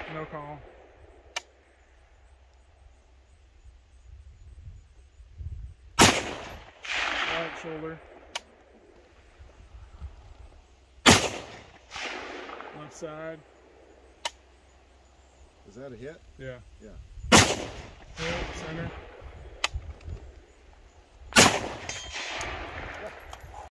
No call. Right shoulder. Left side. Is that a hit? Yeah. Yeah. Hit, center.